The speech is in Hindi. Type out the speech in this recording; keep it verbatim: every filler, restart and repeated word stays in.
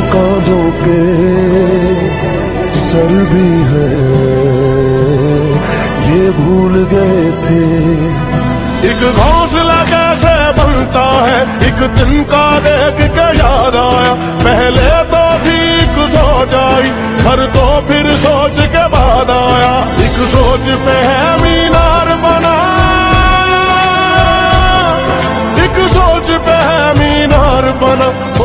कांधों के सर भी है ये भूल गए थे। एक घोंसला कैसे बनता है एक दिन का देख के याद आया, पहले तो ठीक सो जाई पर तो फिर सोच के बाद आया। एक सोच पे है मीनार बना, एक सोच पे है मीनार बना,